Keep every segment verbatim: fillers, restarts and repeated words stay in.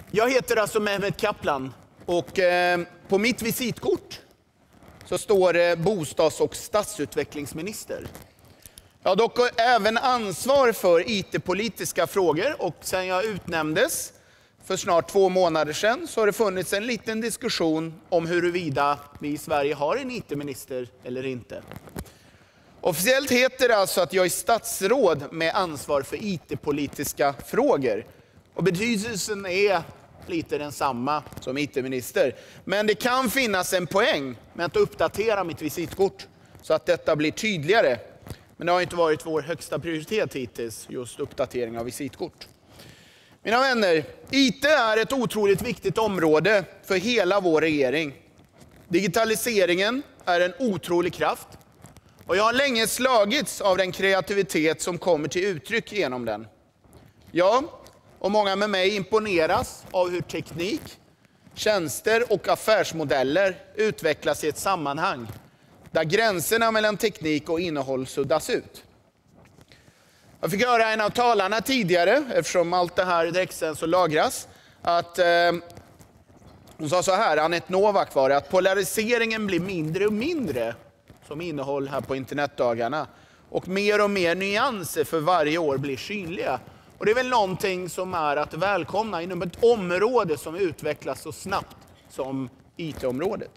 Jag heter alltså Mehmet Kaplan och eh, på mitt visitkort så står det bostads- och stadsutvecklingsminister. Jag har dock även ansvar för I T-politiska frågor och sedan jag utnämndes för snart två månader sedan så har det funnits en liten diskussion om huruvida vi i Sverige har en I T-minister eller inte. Officiellt heter det alltså att jag är statsråd med ansvar för I T-politiska frågor. Och betydelsen är lite densamma som I T-minister. Men det kan finnas en poäng med att uppdatera mitt visitkort så att detta blir tydligare. Men det har inte varit vår högsta prioritet hittills, just uppdatering av visitkort. Mina vänner, I T är ett otroligt viktigt område för hela vår regering. Digitaliseringen är en otrolig kraft. Och jag har länge slagits av den kreativitet som kommer till uttryck genom den. Jag och många med mig imponeras av hur teknik, tjänster och affärsmodeller utvecklas i ett sammanhang där gränserna mellan teknik och innehåll suddas ut. Jag fick höra en av talarna tidigare, eftersom allt det här direktsänds och lagras, att eh, hon sa så här, Anette Novak var det, att polariseringen blir mindre och mindre som innehåll här på internetdagarna. Och mer och mer nyanser för varje år blir synliga. Och det är väl någonting som är att välkomna inom ett område som utvecklas så snabbt som I T-området.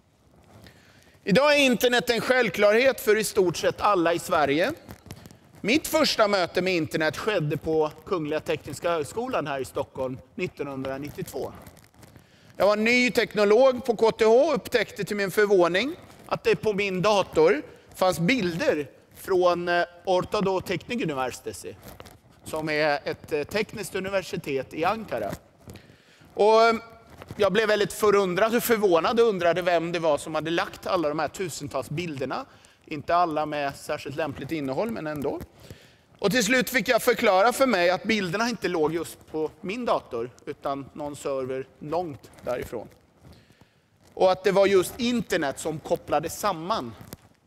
Idag är internet en självklarhet för i stort sett alla i Sverige. Mitt första möte med internet skedde på Kungliga Tekniska högskolan här i Stockholm nittonhundranittiotvå. Jag var ny teknolog på K T H och upptäckte till min förvåning att det på min dator fanns bilder från Orta Teknikuniversitesi, som är ett tekniskt universitet i Ankara. Och jag blev väldigt förundrad och förvånad och undrade vem det var som hade lagt alla de här tusentals bilderna. Inte alla med särskilt lämpligt innehåll, men ändå. Och till slut fick jag förklara för mig att bilderna inte låg just på min dator, utan någon server långt därifrån. Och att det var just internet som kopplade samman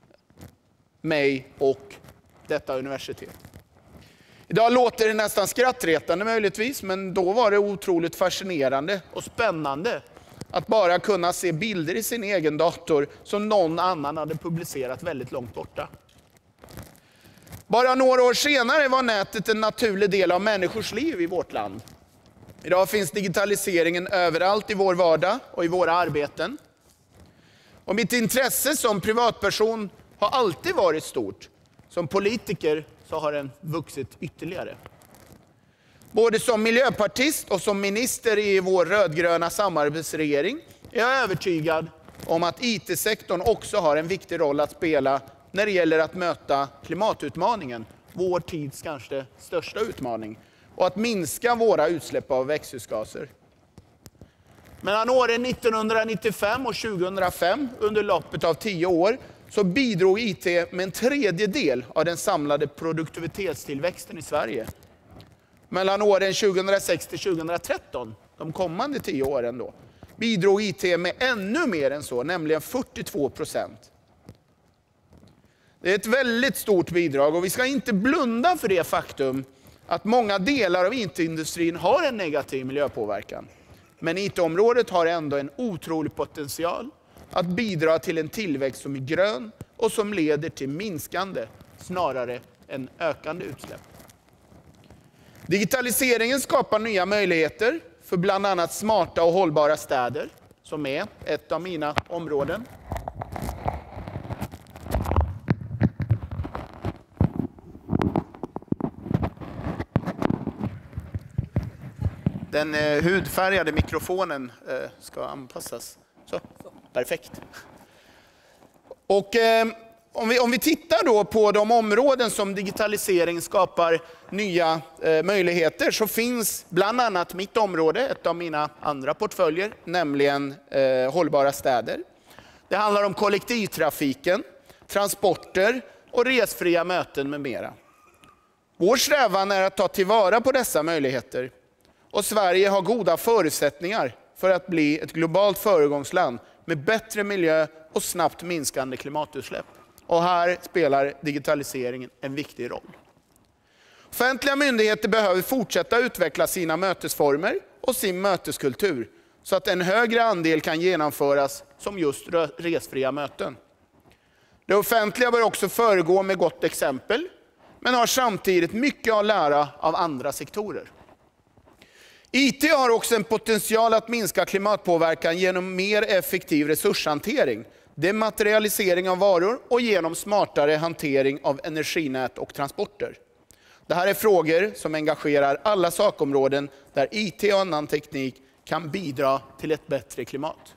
mig och detta universitet. Idag låter det nästan skrattretande möjligtvis, men då var det otroligt fascinerande och spännande att bara kunna se bilder i sin egen dator som någon annan hade publicerat väldigt långt borta. Bara några år senare var nätet en naturlig del av människors liv i vårt land. Idag finns digitaliseringen överallt i vår vardag och i våra arbeten. Och mitt intresse som privatperson har alltid varit stort. Som politiker så har den vuxit ytterligare. Både som miljöpartist och som minister i vår rödgröna samarbetsregering är jag övertygad om att I T-sektorn också har en viktig roll att spela när det gäller att möta klimatutmaningen, vår tids kanske största utmaning, och att minska våra utsläpp av växthusgaser. Mellan åren nittonhundranittiofem och tjugohundrafem, under loppet av tio år, så bidrog I T med en tredjedel av den samlade produktivitetstillväxten i Sverige. Mellan åren tjugohundrasex till tjugohundratretton, de kommande tio åren då, bidrog I T med ännu mer än så, nämligen fyrtiotvå procent. Det är ett väldigt stort bidrag och vi ska inte blunda för det faktum att många delar av I T-industrin har en negativ miljöpåverkan. Men I T-området har ändå en otrolig potential att bidra till en tillväxt som är grön och som leder till minskande snarare än ökande utsläpp. Digitaliseringen skapar nya möjligheter för bland annat smarta och hållbara städer, som är ett av mina områden. Den eh, hudfärgade mikrofonen eh, ska anpassas. Så, perfekt. Och eh, om vi, om vi tittar då på de områden som digitalisering skapar nya eh, möjligheter, så finns bland annat mitt område, ett av mina andra portföljer, nämligen eh, hållbara städer. Det handlar om kollektivtrafiken, transporter och resfria möten med mera. Vår strävan är att ta tillvara på dessa möjligheter. Och Sverige har goda förutsättningar för att bli ett globalt föregångsland med bättre miljö och snabbt minskande klimatutsläpp. Och här spelar digitaliseringen en viktig roll. Offentliga myndigheter behöver fortsätta utveckla sina mötesformer och sin möteskultur så att en högre andel kan genomföras som just resfria möten. Det offentliga bör också föregå med gott exempel, men har samtidigt mycket att lära av andra sektorer. I T har också en potential att minska klimatpåverkan genom mer effektiv resurshantering, dematerialisering av varor och genom smartare hantering av energinät och transporter. Det här är frågor som engagerar alla sakområden där I T och annan teknik kan bidra till ett bättre klimat.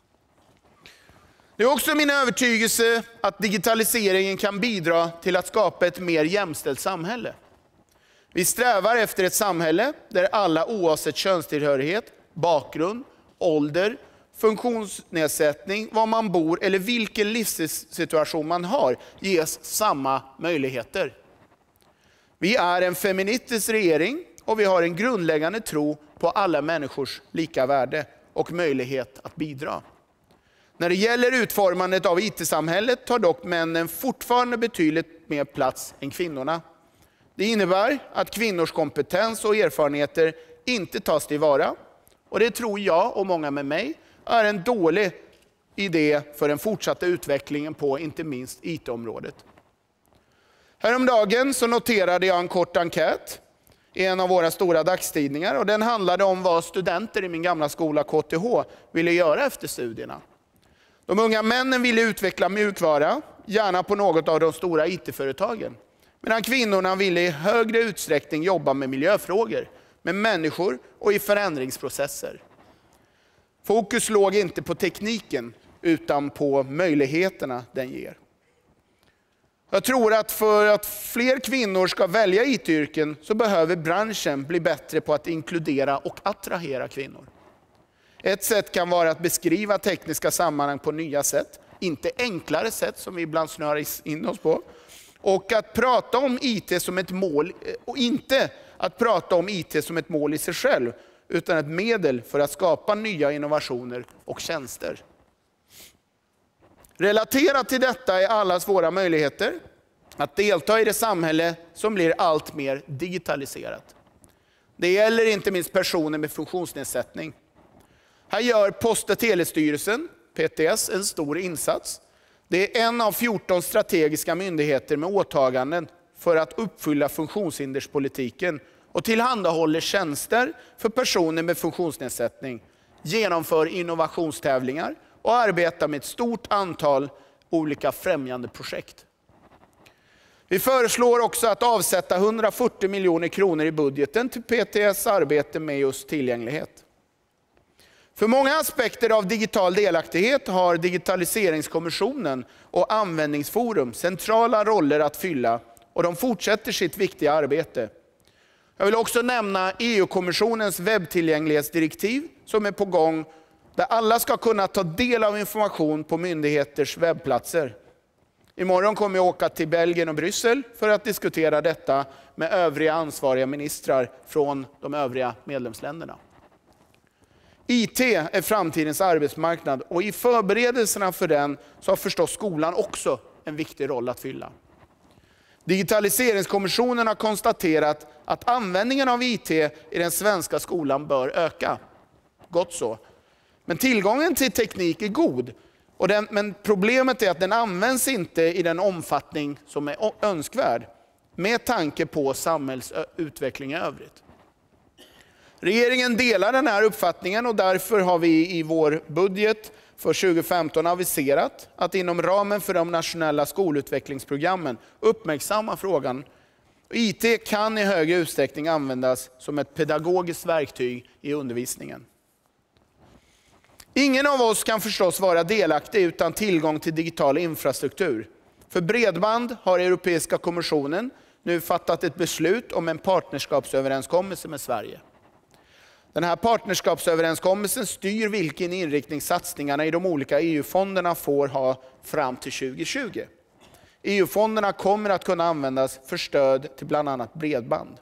Det är också min övertygelse att digitaliseringen kan bidra till att skapa ett mer jämställt samhälle. Vi strävar efter ett samhälle där alla oavsett könstillhörighet, bakgrund, ålder, funktionsnedsättning, var man bor eller vilken livssituation man har ges samma möjligheter. Vi är en feministisk regering och vi har en grundläggande tro på alla människors lika värde och möjlighet att bidra. När det gäller utformandet av I T-samhället tar dock männen fortfarande betydligt mer plats än kvinnorna. Det innebär att kvinnors kompetens och erfarenheter inte tas tillvara. Och det tror jag och många med mig är en dålig idé för den fortsatta utvecklingen på inte minst I T-området. Häromdagen så noterade jag en kort enkät i en av våra stora dagstidningar. Och den handlade om vad studenter i min gamla skola K T H ville göra efter studierna. De unga männen ville utveckla mjukvara, gärna på något av de stora I T-företagen. Medan kvinnorna ville i högre utsträckning jobba med miljöfrågor, med människor och i förändringsprocesser. Fokus låg inte på tekniken utan på möjligheterna den ger. Jag tror att för att fler kvinnor ska välja I T-yrken så behöver branschen bli bättre på att inkludera och attrahera kvinnor. Ett sätt kan vara att beskriva tekniska sammanhang på nya sätt, inte enklare sätt som vi ibland snör in oss på. Och att prata om I T som ett mål, och inte att prata om I T som ett mål i sig själv, utan ett medel för att skapa nya innovationer och tjänster. Relaterat till detta är allas våra möjligheter att delta i det samhälle som blir allt mer digitaliserat. Det gäller inte minst personer med funktionsnedsättning. Här gör Post- och telestyrelsen, P T S, en stor insats. Det är en av fjorton strategiska myndigheter med åtaganden för att uppfylla funktionshinderspolitiken och tillhandahåller tjänster för personer med funktionsnedsättning, genomför innovationstävlingar och arbetar med ett stort antal olika främjande projekt. Vi föreslår också att avsätta hundrafyrtio miljoner kronor i budgeten till P T S arbete med just tillgänglighet. För många aspekter av digital delaktighet har Digitaliseringskommissionen och Användningsforum centrala roller att fylla och de fortsätter sitt viktiga arbete. Jag vill också nämna E U-kommissionens webbtillgänglighetsdirektiv som är på gång, där alla ska kunna ta del av information på myndigheters webbplatser. Imorgon kommer jag åka till Belgien och Bryssel för att diskutera detta med övriga ansvariga ministrar från de övriga medlemsländerna. I T är framtidens arbetsmarknad och i förberedelserna för den så har förstås skolan också en viktig roll att fylla. Digitaliseringskommissionen har konstaterat att användningen av I T i den svenska skolan bör öka. Gott så. Men tillgången till teknik är god. Och den, men problemet är att den används inte i den omfattning som är önskvärd med tanke på samhällsutveckling i övrigt. Regeringen delar den här uppfattningen och därför har vi i vår budget för tjugo femton aviserat att inom ramen för de nationella skolutvecklingsprogrammen uppmärksamma frågan. I T kan i högre utsträckning användas som ett pedagogiskt verktyg i undervisningen. Ingen av oss kan förstås vara delaktig utan tillgång till digital infrastruktur. För bredband har Europeiska kommissionen nu fattat ett beslut om en partnerskapsöverenskommelse med Sverige. Den här partnerskapsöverenskommelsen styr vilken inriktning satsningarna i de olika E U-fonderna får ha fram till tjugo tjugo. E U-fonderna kommer att kunna användas för stöd till bland annat bredband.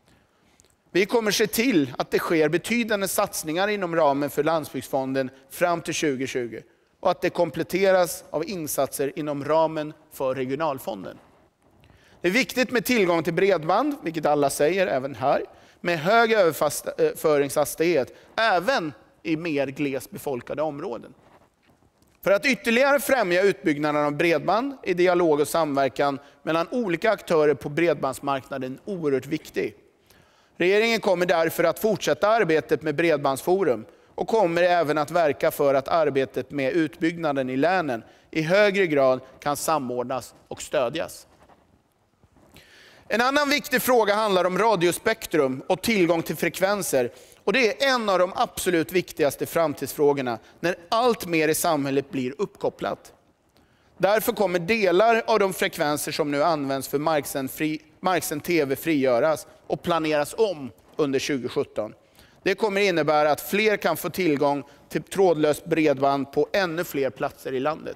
Vi kommer se till att det sker betydande satsningar inom ramen för landsbygdsfonden fram till tjugo tjugo och att det kompletteras av insatser inom ramen för regionalfonden. Det är viktigt med tillgång till bredband, vilket alla säger även här. med hög överföringshastighet även i mer glest befolkade områden. För att ytterligare främja utbyggnaden av bredband är dialog och samverkan mellan olika aktörer på bredbandsmarknaden oerhört viktig. Regeringen kommer därför att fortsätta arbetet med Bredbandsforum och kommer även att verka för att arbetet med utbyggnaden i länen i högre grad kan samordnas och stödjas. En annan viktig fråga handlar om radiospektrum och tillgång till frekvenser. Och det är en av de absolut viktigaste framtidsfrågorna när allt mer i samhället blir uppkopplat. Därför kommer delar av de frekvenser som nu används för marksänd, fri, marksänd tv frigöras och planeras om under tjugo sjutton. Det kommer innebära att fler kan få tillgång till trådlöst bredband på ännu fler platser i landet.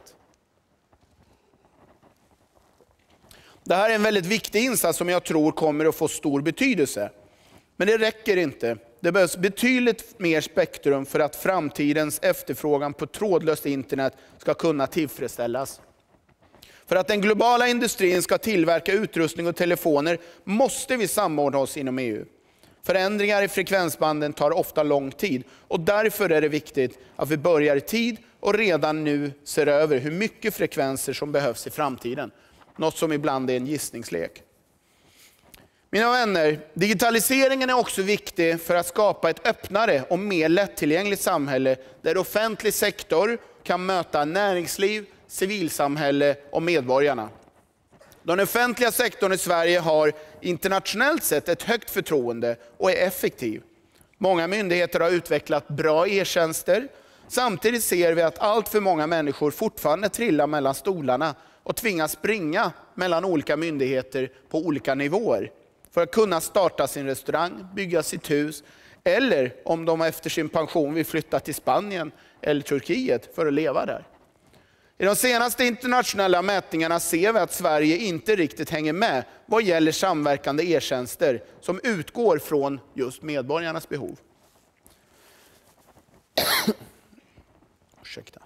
Det här är en väldigt viktig insats som jag tror kommer att få stor betydelse. Men det räcker inte. Det behövs betydligt mer spektrum för att framtidens efterfrågan på trådlöst internet ska kunna tillfredsställas. För att den globala industrin ska tillverka utrustning och telefoner måste vi samordna oss inom E U. Förändringar i frekvensbanden tar ofta lång tid och därför är det viktigt att vi börjar i tid och redan nu ser över hur mycket frekvenser som behövs i framtiden. Något som ibland är en gissningslek. Mina vänner, digitaliseringen är också viktig för att skapa ett öppnare och mer lättillgängligt samhälle där offentlig sektor kan möta näringsliv, civilsamhälle och medborgarna. Den offentliga sektorn i Sverige har internationellt sett ett högt förtroende och är effektiv. Många myndigheter har utvecklat bra e-tjänster. Samtidigt ser vi att allt för många människor fortfarande trillar mellan stolarna och tvingas springa mellan olika myndigheter på olika nivåer för att kunna starta sin restaurang, bygga sitt hus eller om de efter sin pension vill flytta till Spanien eller Turkiet för att leva där. I de senaste internationella mätningarna ser vi att Sverige inte riktigt hänger med vad gäller samverkande e-tjänster som utgår från just medborgarnas behov. Ursäkta.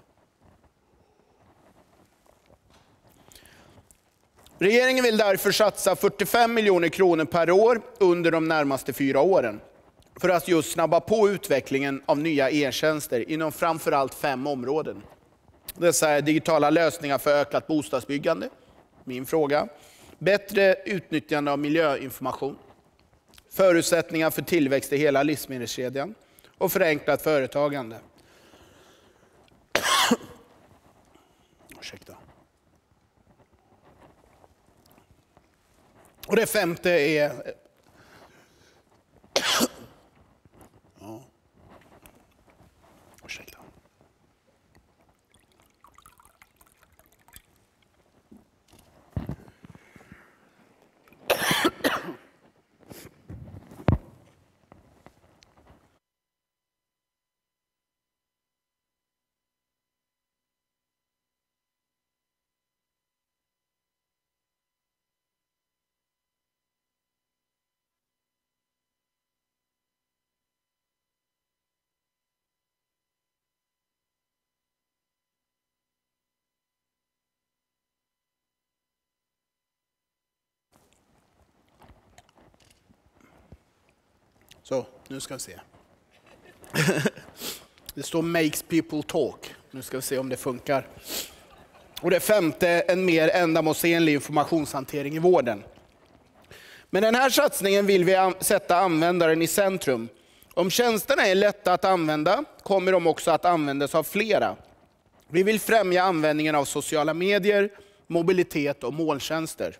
Regeringen vill därför satsa fyrtiofem miljoner kronor per år under de närmaste fyra åren för att just snabba på utvecklingen av nya e-tjänster inom framförallt fem områden. Dessa är digitala lösningar för ökat bostadsbyggande, min fråga, bättre utnyttjande av miljöinformation, förutsättningar för tillväxt i hela livsmedelskedjan och förenklat företagande. Ursäkta. Och det femte är... Ja. Ursäkta. Så, nu ska vi se. Det står makes people talk. Nu ska vi se om det funkar. Och det femte, en mer ändamålsenlig informationshantering i vården. Med den här satsningen vill vi sätta användaren i centrum. Om tjänsterna är lätta att använda kommer de också att användas av flera. Vi vill främja användningen av sociala medier, mobilitet och molntjänster.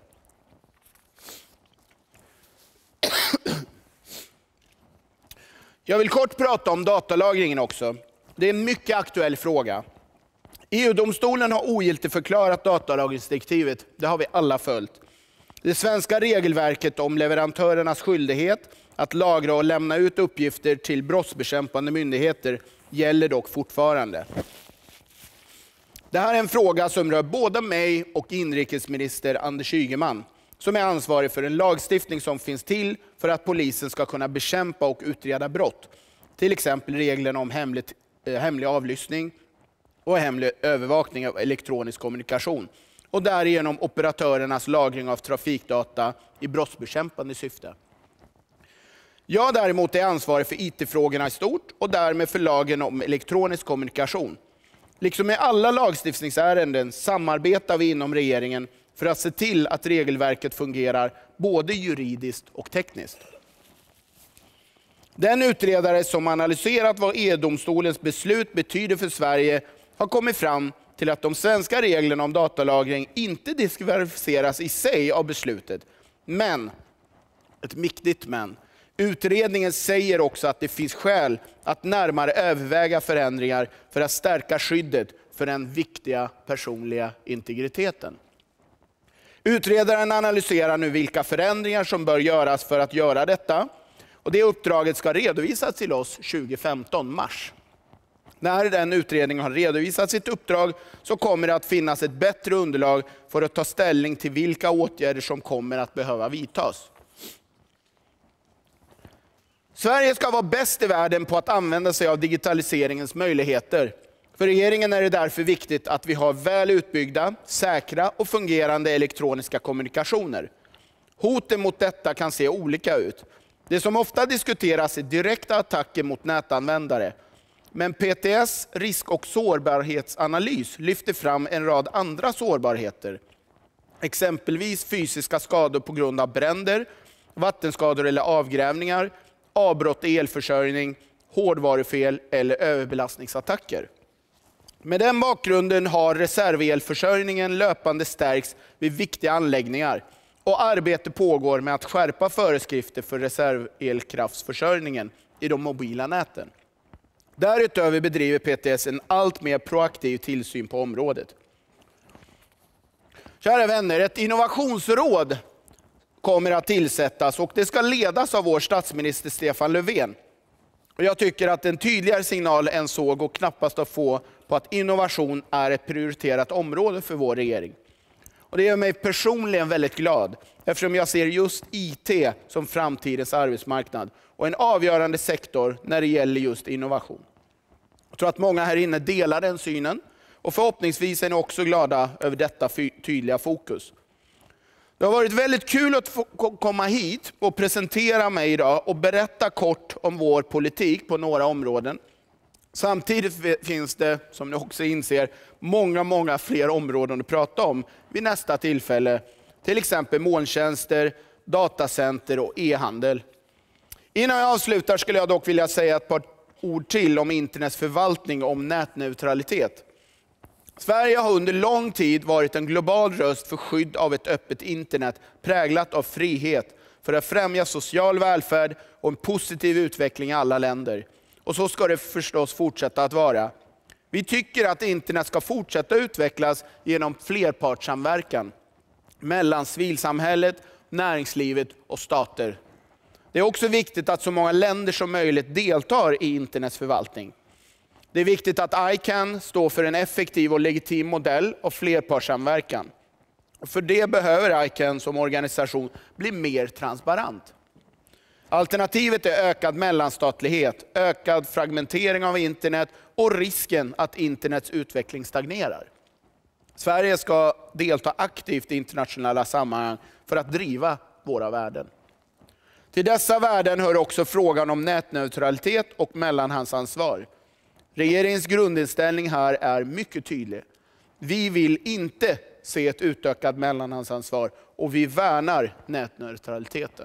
Jag vill kort prata om datalagringen också. Det är en mycket aktuell fråga. E U-domstolen har ogiltigförklarat datalagringsdirektivet. Det har vi alla följt. Det svenska regelverket om leverantörernas skyldighet att lagra och lämna ut uppgifter till brottsbekämpande myndigheter gäller dock fortfarande. Det här är en fråga som rör både mig och inrikesminister Anders Ygeman, som är ansvarig för en lagstiftning som finns till för att polisen ska kunna bekämpa och utreda brott. Till exempel reglerna om hemligt, eh, hemlig avlyssning och hemlig övervakning av elektronisk kommunikation. Och därigenom operatörernas lagring av trafikdata i brottsbekämpande syfte. Jag däremot är ansvarig för I T-frågorna i stort och därmed för lagen om elektronisk kommunikation. Liksom i alla lagstiftningsärenden samarbetar vi inom regeringen för att se till att regelverket fungerar både juridiskt och tekniskt. Den utredare som analyserat vad E U-domstolens beslut betyder för Sverige har kommit fram till att de svenska reglerna om datalagring inte diskvalificeras i sig av beslutet. Men, ett viktigt men, utredningen säger också att det finns skäl att närmare överväga förändringar för att stärka skyddet för den viktiga personliga integriteten. Utredaren analyserar nu vilka förändringar som bör göras för att göra detta. Och det uppdraget ska redovisas till oss tjugo femton, mars. När den utredningen har redovisat sitt uppdrag så kommer det att finnas ett bättre underlag för att ta ställning till vilka åtgärder som kommer att behöva vidtas. Sverige ska vara bäst i världen på att använda sig av digitaliseringens möjligheter. För regeringen är det därför viktigt att vi har väl utbyggda, säkra och fungerande elektroniska kommunikationer. Hoten mot detta kan se olika ut. Det som ofta diskuteras är direkta attacker mot nätanvändare. Men P T S risk- och sårbarhetsanalys lyfter fram en rad andra sårbarheter. Exempelvis fysiska skador på grund av bränder, vattenskador eller avgrävningar, avbrott i elförsörjning, hårdvarufel eller överbelastningsattacker. Med den bakgrunden har reservelförsörjningen löpande stärkts vid viktiga anläggningar. Och arbete pågår med att skärpa föreskrifter för reservelkraftsförsörjningen i de mobila näten. Därutöver bedriver P T S en allt mer proaktiv tillsyn på området. Kära vänner, ett innovationsråd kommer att tillsättas och det ska ledas av vår statsminister Stefan Löfven. Och jag tycker att en tydligare signal än så går knappast att få på att innovation är ett prioriterat område för vår regering. Och det gör mig personligen väldigt glad eftersom jag ser just I T som framtidens arbetsmarknad och en avgörande sektor när det gäller just innovation. Jag tror att många här inne delar den synen och förhoppningsvis är ni också glada över detta tydliga fokus. Det har varit väldigt kul att få komma hit och presentera mig idag och berätta kort om vår politik på några områden. Samtidigt finns det, som ni också inser, många, många fler områden att prata om vid nästa tillfälle. Till exempel molntjänster, datacenter och e-handel. Innan jag avslutar skulle jag dock vilja säga ett par ord till om internets förvaltning och om nätneutralitet. Sverige har under lång tid varit en global röst för skydd av ett öppet internet präglat av frihet för att främja social välfärd och en positiv utveckling i alla länder. Och så ska det förstås fortsätta att vara. Vi tycker att internet ska fortsätta utvecklas genom flerpartssamverkan mellan civilsamhället, näringslivet och stater. Det är också viktigt att så många länder som möjligt deltar i internets förvaltning. Det är viktigt att I C A N står för en effektiv och legitim modell av flerpartssamverkan. För det behöver I C A N som organisation bli mer transparent. Alternativet är ökad mellanstatlighet, ökad fragmentering av internet och risken att internets utveckling stagnerar. Sverige ska delta aktivt i internationella sammanhang för att driva våra värden. Till dessa värden hör också frågan om nätneutralitet och mellanhandsansvar. Regeringens grundinställning här är mycket tydlig. Vi vill inte se ett utökat mellanhandsansvar och vi värnar nätneutraliteten.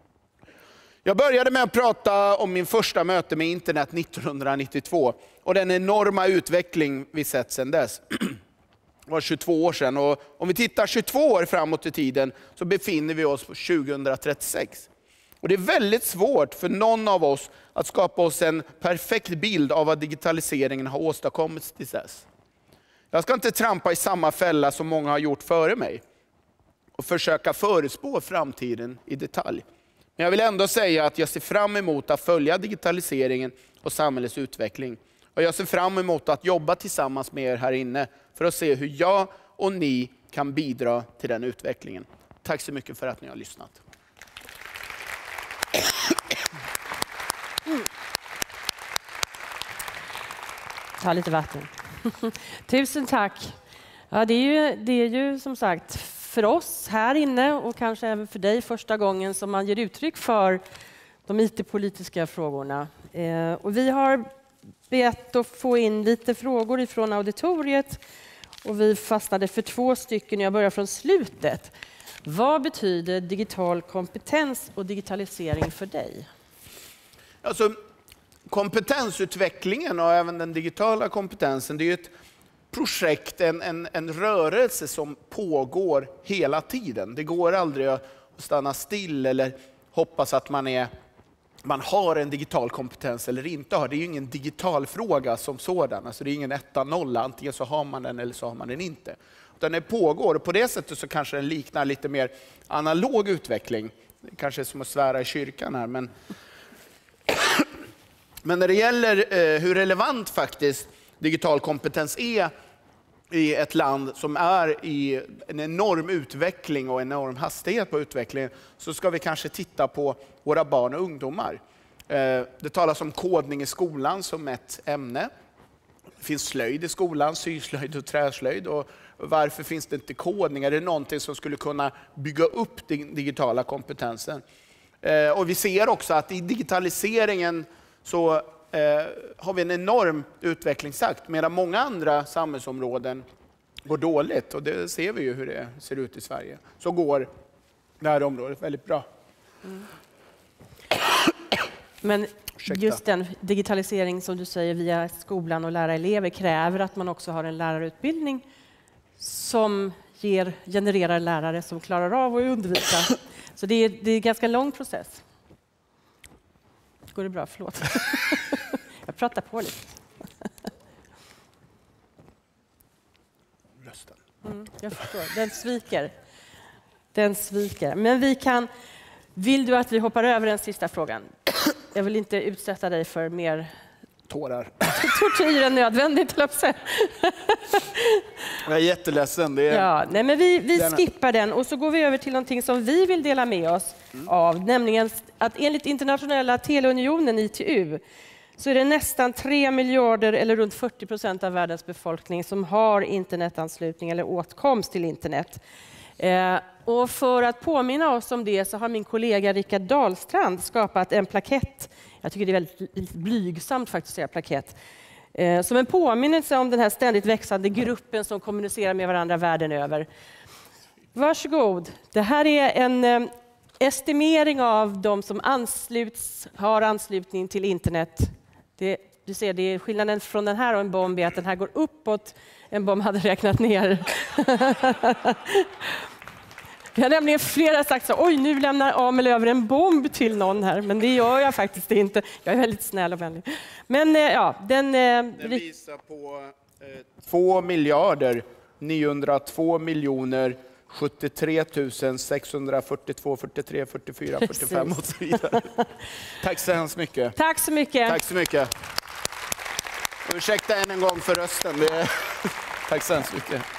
Jag började med att prata om min första möte med internet nittonhundranittiotvå och den enorma utveckling vi sett sedan dess. Det var tjugotvå år sedan och om vi tittar tjugotvå år framåt i tiden så befinner vi oss på tjugohundratrettiosex. Och det är väldigt svårt för någon av oss att skapa oss en perfekt bild av vad digitaliseringen har åstadkommit till dess. Jag ska inte trampa i samma fälla som många har gjort före mig och försöka förutspå framtiden i detalj. Men jag vill ändå säga att jag ser fram emot att följa digitaliseringen och samhällets utveckling. Och jag ser fram emot att jobba tillsammans med er här inne för att se hur jag och ni kan bidra till den utvecklingen. Tack så mycket för att ni har lyssnat. Mm. Ta lite vatten. Tusen tack. Ja, det, är ju, det är ju som sagt för oss här inne och kanske även för dig första gången som man ger uttryck för de I T-politiska frågorna. Eh, och vi har bett att få in lite frågor ifrån auditoriet och vi fastnade för två stycken. Jag börjar från slutet. Vad betyder digital kompetens och digitalisering för dig? Alltså, kompetensutvecklingen och även den digitala kompetensen, det är ett projekt, en, en, en rörelse som pågår hela tiden. Det går aldrig att stanna still eller hoppas att man, är, man har en digital kompetens eller inte har. Det är ju ingen digital fråga som sådan. Alltså det är ingen etta nolla, antingen så har man den eller så har man den inte. Utan det pågår och på det sättet så kanske den liknar lite mer analog utveckling. Det kanske är som att svära i kyrkan här. Men, men när det gäller eh, hur relevant faktiskt digital kompetens är i ett land som är i en enorm utveckling och en enorm hastighet på utvecklingen, så ska vi kanske titta på våra barn och ungdomar. Det talas om kodning i skolan som ett ämne. Det finns slöjd i skolan, syslöjd och träslöjd. Och varför finns det inte kodning? Är det någonting som skulle kunna bygga upp den digitala kompetensen? Och vi ser också att i digitaliseringen så Eh, har vi en enorm utvecklingstakt medan många andra samhällsområden går dåligt. Och det ser vi ju hur det ser ut i Sverige. Så går det här området väldigt bra. Mm. Men just den digitalisering som du säger via skolan och lära elever kräver att man också har en lärarutbildning som ger, genererar lärare som klarar av att undervisa. Så det är, det är en ganska lång process. Går det bra? Förlåt. Jag pratar på lite. Rösten. Mm, jag förstår. Den sviker. Den sviker. Men vi kan... Vill du att vi hoppar över den sista frågan? Jag vill inte utsätta dig för mer... Tårar. Tortyr än nödvändigt, jag Jag är jätteledsen. Det är... ja, nej, men vi, vi skippar den och så går vi över till någonting som vi vill dela med oss mm. av. Nämligen att enligt internationella teleunionen I T U så är det nästan tre miljarder eller runt fyrtio procent av världens befolkning som har internetanslutning eller åtkomst till internet. Eh, och för att påminna oss om det så har min kollega Rickard Dahlstrand skapat en plakett. Jag tycker det är väldigt blygsamt faktiskt att säga plakett. Eh, som en påminnelse om den här ständigt växande gruppen som kommunicerar med varandra världen över. Varsågod. Det här är en eh, estimering av de som ansluts, har anslutning till internet. Det, du ser, det är skillnaden från den här och en bomb är att den här går uppåt. En bomb hade räknat ner. Vi har nämligen flera sagt så, oj nu lämnar Amel över en bomb till någon här. Men det gör jag faktiskt inte. Jag är väldigt snäll och vänlig. Men ja, den... Den visar på eh, två miljarder niohundratvå miljoner sjuttiotre tusen sexhundrafyrtiotvå fyrtiotre fyrtiofyra fyrtiofem och så vidare. Tack så hemskt mycket. Tack så mycket. Tack så mycket. Och ursäkta än en gång för rösten. Det är... Tack så hemskt mycket.